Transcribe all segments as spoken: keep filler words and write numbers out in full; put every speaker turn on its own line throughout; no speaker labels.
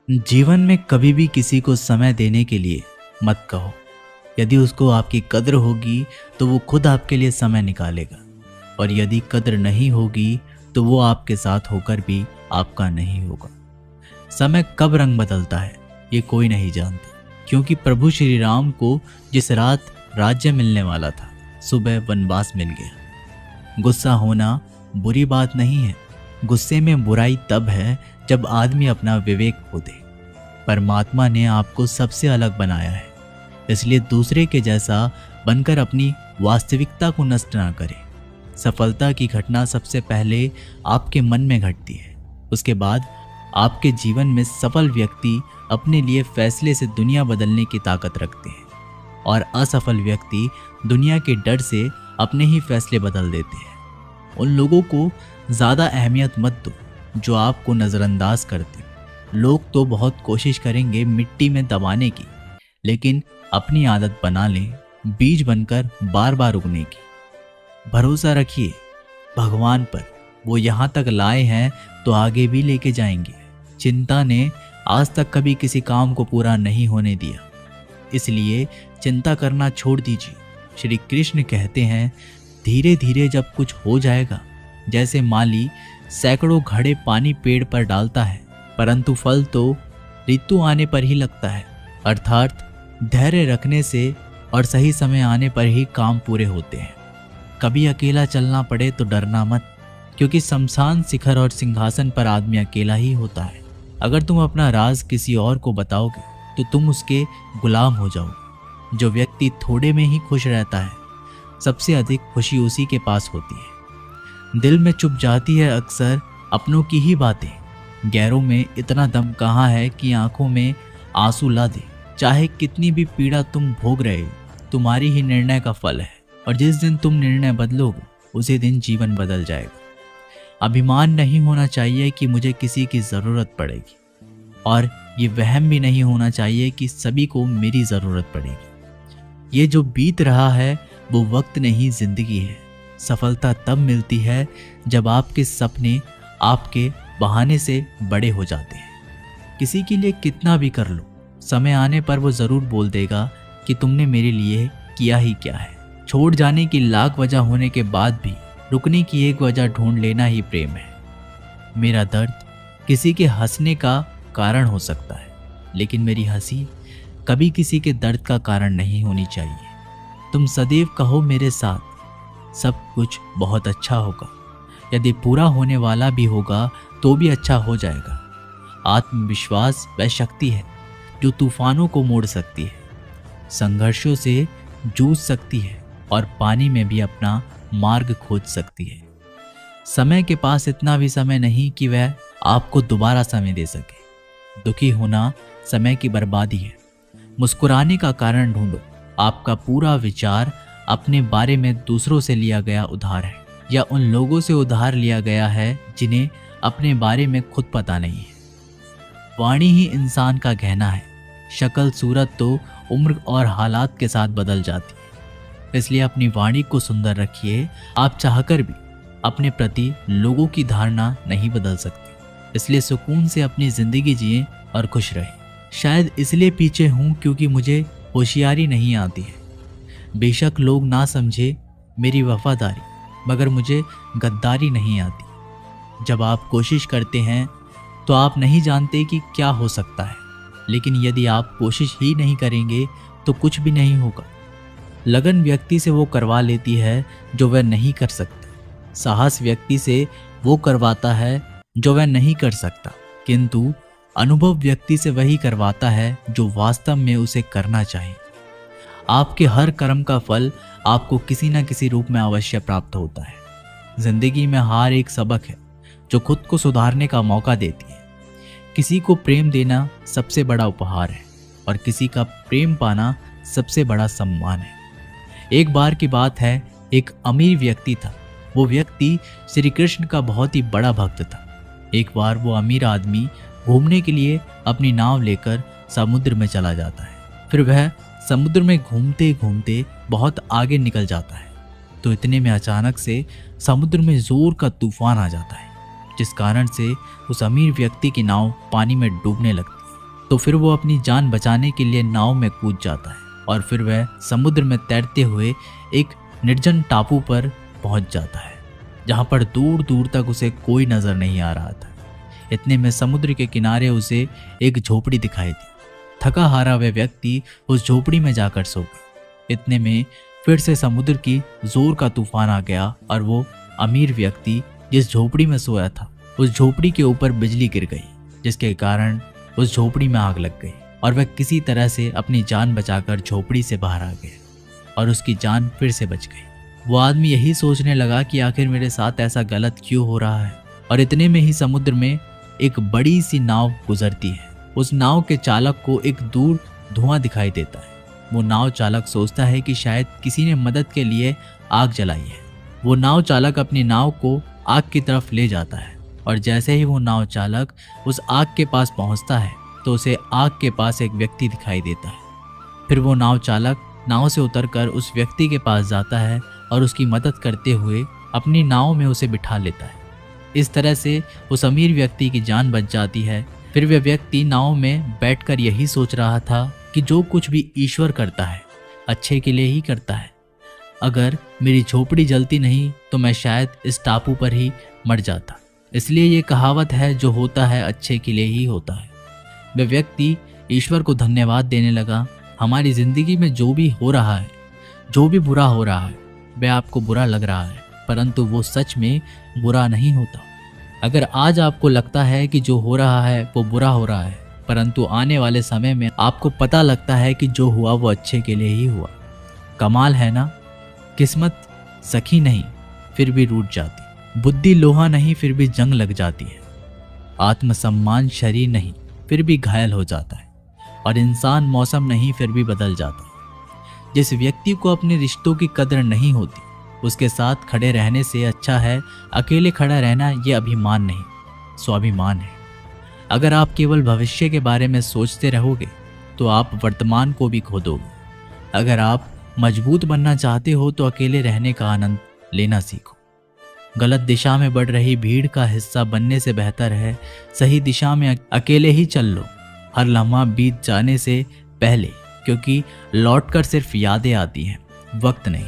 जीवन में कभी भी किसी को समय देने के लिए मत कहो। यदि उसको आपकी कद्र होगी तो वो खुद आपके लिए समय निकालेगा, और यदि कद्र नहीं होगी तो वो आपके साथ होकर भी आपका नहीं होगा। समय कब रंग बदलता है ये कोई नहीं जानता, क्योंकि प्रभु श्री राम को जिस रात राज्य मिलने वाला था, सुबह वनवास मिल गया। गुस्सा होना बुरी बात नहीं है। गुस्से में बुराई तब है जब आदमी अपना विवेक खो दे। परमात्मा ने आपको सबसे अलग बनाया है, इसलिए दूसरे के जैसा बनकर अपनी वास्तविकता को नष्ट ना करें। सफलता की घटना सबसे पहले आपके मन में घटती है, उसके बाद आपके जीवन में सफल व्यक्ति अपने लिए फैसले से दुनिया बदलने की ताकत रखते हैं, और असफल व्यक्ति दुनिया के डर से अपने ही फैसले बदल देते हैं। उन लोगों को ज़्यादा अहमियत मत दो जो आपको नज़रअंदाज करते हैं। लोग तो बहुत कोशिश करेंगे मिट्टी में दबाने की, लेकिन अपनी आदत बना लें बीज बनकर बार बार उगने की। भरोसा रखिए भगवान पर, वो यहाँ तक लाए हैं तो आगे भी लेके जाएंगे। चिंता ने आज तक कभी किसी काम को पूरा नहीं होने दिया, इसलिए चिंता करना छोड़ दीजिए। श्री कृष्ण कहते हैं, धीरे धीरे जब कुछ हो जाएगा, जैसे माली सैकड़ों घड़े पानी पेड़ पर डालता है, परंतु फल तो ऋतु आने पर ही लगता है। अर्थात धैर्य रखने से और सही समय आने पर ही काम पूरे होते हैं। कभी अकेला चलना पड़े तो डरना मत, क्योंकि शमशान शिखर और सिंहासन पर आदमी अकेला ही होता है। अगर तुम अपना राज किसी और को बताओगे तो तुम उसके गुलाम हो जाओगे। जो व्यक्ति थोड़े में ही खुश रहता है, सबसे अधिक खुशी उसी के पास होती है। दिल में चुप जाती है अक्सर अपनों की ही बातें। गैरों में इतना दम कहाँ है कि आंखों में आंसू ला दे। चाहे कितनी भी पीड़ा तुम भोग रहे हो, तुम्हारी ही निर्णय का फल है, और जिस दिन तुम निर्णय बदलोगे उसी दिन जीवन बदल जाएगा। अभिमान नहीं होना चाहिए कि मुझे किसी की ज़रूरत पड़ेगी, और ये वहम भी नहीं होना चाहिए कि सभी को मेरी ज़रूरत पड़ेगी। ये जो बीत रहा है वो वक्त नहीं, ज़िंदगी है। सफलता तब मिलती है जब आपके सपने आपके बहाने से बड़े हो जाते हैं। किसी के लिए कितना भी कर लो, समय आने पर वो ज़रूर बोल देगा कि तुमने मेरे लिए किया ही क्या है। छोड़ जाने की लाख वजह होने के बाद भी रुकने की एक वजह ढूंढ लेना ही प्रेम है। मेरा दर्द किसी के हंसने का कारण हो सकता है, लेकिन मेरी हंसी कभी किसी के दर्द का कारण नहीं होनी चाहिए। तुम सदैव कहो मेरे साथ सब कुछ बहुत अच्छा होगा। यदि पूरा होने वाला भी होगा तो भी अच्छा हो जाएगा। आत्मविश्वास वह शक्ति है जो तूफानों को मोड़ सकती है, संघर्षों से जूझ सकती है, और पानी में भी अपना मार्ग खोज सकती है। समय के पास इतना भी समय नहीं कि वह आपको दोबारा समय दे सके। दुखी होना समय की बर्बादी है। मुस्कुराने का कारण ढूंढो। आपका पूरा विचार अपने बारे में दूसरों से लिया गया उधार है, या उन लोगों से उधार लिया गया है जिन्हें अपने बारे में खुद पता नहीं है। वाणी ही इंसान का गहना है। शक्ल सूरत तो उम्र और हालात के साथ बदल जाती है, इसलिए अपनी वाणी को सुंदर रखिए। आप चाहकर भी अपने प्रति लोगों की धारणा नहीं बदल सकते, इसलिए सुकून से अपनी जिंदगी जिए और खुश रहें। शायद इसलिए पीछे हूँ क्योंकि मुझे होशियारी नहीं आती है। बेशक लोग ना समझे मेरी वफादारी, मगर मुझे गद्दारी नहीं आती। जब आप कोशिश करते हैं तो आप नहीं जानते कि क्या हो सकता है, लेकिन यदि आप कोशिश ही नहीं करेंगे तो कुछ भी नहीं होगा। लगन व्यक्ति से वो करवा लेती है जो वह नहीं कर सकता। साहस व्यक्ति से वो करवाता है जो वह नहीं कर सकता, किंतु अनुभव व्यक्ति से वही करवाता है जो वास्तव में उसे करना चाहिए। आपके हर कर्म का फल आपको किसी न किसी रूप में अवश्य प्राप्त होता है। जिंदगी में हार एक सबक है जो खुद को सुधारने का मौका देती है। किसी को प्रेम देना सबसे बड़ा उपहार है, और किसी का प्रेम पाना सबसे बड़ा सम्मान है। एक बार की बात है, एक अमीर व्यक्ति था। वो व्यक्ति श्री कृष्ण का बहुत ही बड़ा भक्त था। एक बार वो अमीर आदमी घूमने के लिए अपनी नाव लेकर समुद्र में चला जाता है। फिर वह समुद्र में घूमते घूमते बहुत आगे निकल जाता है, तो इतने में अचानक से समुद्र में जोर का तूफान आ जाता है, जिस कारण से उस अमीर व्यक्ति की नाव पानी में डूबने लगती है। तो फिर वो अपनी जान बचाने के लिए नाव में कूद जाता है और फिर वह समुद्र में तैरते हुए एक निर्जन टापू पर पहुंच जाता है जहां पर दूर दूर तक उसे कोई नजर नहीं आ रहा था। इतने में समुद्र के किनारे उसे एक झोपड़ी दिखाई दी। थका हारा वह व्यक्ति उस झोपड़ी में जाकर सो गया। इतने में फिर से समुद्र की जोर का तूफान आ गया और वो अमीर व्यक्ति जिस झोपड़ी में सोया था उस झोपड़ी के ऊपर बिजली गिर गई, जिसके कारण उस झोपड़ी में आग लग गई और वह किसी तरह से अपनी जान बचाकर झोपड़ी से बाहर आ गया और उसकी जान फिर से बच गई। वो आदमी यही सोचने लगा कि आखिर मेरे साथ ऐसा गलत क्यों हो रहा है। और इतने में ही समुद्र में एक बड़ी सी नाव गुजरती है। उस नाव के चालक को एक दूर धुआं दिखाई देता है। वो नाव चालक सोचता है कि शायद किसी ने मदद के लिए आग जलाई है। वो नाव चालक अपनी नाव को आग की तरफ ले जाता है और जैसे ही वो नाव चालक उस आग के पास पहुंचता है तो उसे आग के पास एक व्यक्ति दिखाई देता है। फिर वो नाव चालक नाव से उतरकर उस व्यक्ति के पास जाता है और उसकी मदद करते हुए अपनी नाव में उसे बिठा लेता है। इस तरह से उस अमीर व्यक्ति की जान बच जाती है। फिर वह व्यक्ति नाव में बैठकर यही सोच रहा था कि जो कुछ भी ईश्वर करता है अच्छे के लिए ही करता है। अगर मेरी झोपड़ी जलती नहीं तो मैं शायद इस टापू पर ही मर जाता। इसलिए ये कहावत है, जो होता है अच्छे के लिए ही होता है। वह व्यक्ति ईश्वर को धन्यवाद देने लगा। हमारी जिंदगी में जो भी हो रहा है, जो भी बुरा हो रहा है, वह आपको बुरा लग रहा है, परंतु वो सच में बुरा नहीं होता। अगर आज आपको लगता है कि जो हो रहा है वो बुरा हो रहा है, परंतु आने वाले समय में आपको पता लगता है कि जो हुआ वो अच्छे के लिए ही हुआ। कमाल है ना। किस्मत सखी नहीं फिर भी रूठ जाती, बुद्धि लोहा नहीं फिर भी जंग लग जाती है, आत्मसम्मान शरीर नहीं फिर भी घायल हो जाता है, और इंसान मौसम नहीं फिर भी बदल जाता है। जिस व्यक्ति को अपने रिश्तों की कदर नहीं होती उसके साथ खड़े रहने से अच्छा है अकेले खड़ा रहना। ये अभिमान नहीं, स्वाभिमान है। अगर आप केवल भविष्य के बारे में सोचते रहोगे तो आप वर्तमान को भी खो दोगे। अगर आप मजबूत बनना चाहते हो तो अकेले रहने का आनंद लेना सीखो। गलत दिशा में बढ़ रही भीड़ का हिस्सा बनने से बेहतर है सही दिशा में अकेले ही चल लो, हर लम्हा बीत जाने से पहले, क्योंकि लौटकर सिर्फ यादें आती हैं, वक्त नहीं।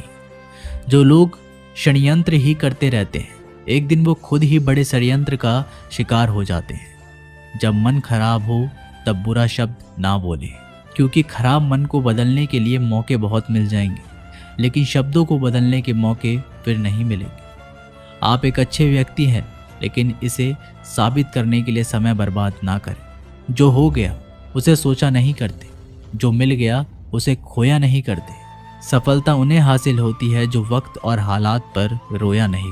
जो लोग षड्यंत्र ही करते रहते हैं एक दिन वो खुद ही बड़े षड्यंत्र का शिकार हो जाते हैं। जब मन खराब हो तब बुरा शब्द ना बोले, क्योंकि खराब मन को बदलने के लिए मौके बहुत मिल जाएंगे, लेकिन शब्दों को बदलने के मौके फिर नहीं मिलेंगे। आप एक अच्छे व्यक्ति हैं, लेकिन इसे साबित करने के लिए समय बर्बाद ना करें। जो हो गया उसे सोचा नहीं करते, जो मिल गया उसे खोया नहीं करते। सफलता उन्हें हासिल होती है जो वक्त और हालात पर रोया नहीं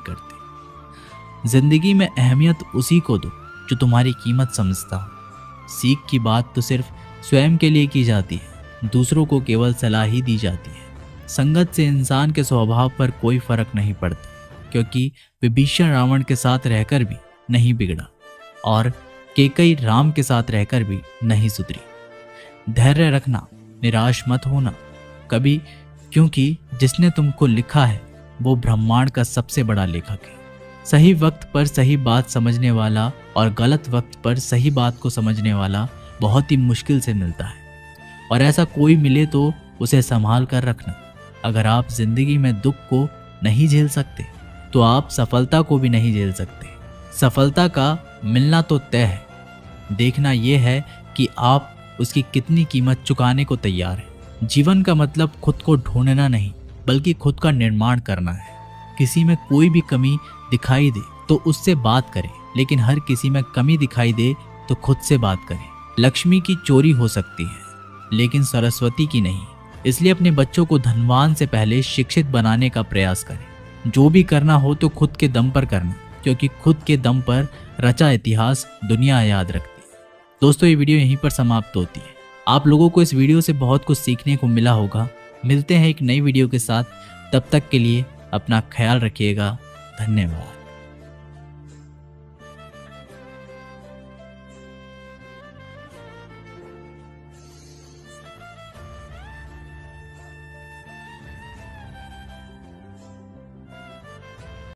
करते। जिंदगी में अहमियत उसी को दो जो तुम्हारी कीमत समझता हो। सीख की बात तो सिर्फ स्वयं के लिए की जाती है, दूसरों को केवल सलाह ही दी जाती है। संगत से इंसान के स्वभाव पर कोई फर्क नहीं पड़ता, क्योंकि विभीषण रावण के साथ रहकर भी नहीं बिगड़ा और कैकेयी राम के साथ रहकर भी नहीं सुधरी। धैर्य रखना, निराश मत होना कभी, क्योंकि जिसने तुमको लिखा है वो ब्रह्मांड का सबसे बड़ा लेखक है। सही वक्त पर सही बात समझने वाला और गलत वक्त पर सही बात को समझने वाला बहुत ही मुश्किल से मिलता है, और ऐसा कोई मिले तो उसे संभाल कर रखना। अगर आप जिंदगी में दुख को नहीं झेल सकते तो आप सफलता को भी नहीं झेल सकते। सफलता का मिलना तो तय है, देखना यह है कि आप उसकी कितनी कीमत चुकाने को तैयार हैं। जीवन का मतलब खुद को ढूंढना नहीं, बल्कि खुद का निर्माण करना है। किसी में कोई भी कमी दिखाई दे तो उससे बात करें, लेकिन हर किसी में कमी दिखाई दे तो खुद से बात करें। लक्ष्मी की चोरी हो सकती है, लेकिन सरस्वती की नहीं। इसलिए अपने बच्चों को धनवान से पहले शिक्षित बनाने का प्रयास करें। जो भी करना हो तो खुद के दम पर करना, क्योंकि खुद के दम पर रचा इतिहास दुनिया याद रखती है। दोस्तों, ये वीडियो यहीं पर समाप्त होती है। आप लोगों को इस वीडियो से बहुत कुछ सीखने को मिला होगा। मिलते हैं एक नई वीडियो के साथ, तब तक के लिए अपना ख्याल रखिएगा। धन्यवाद।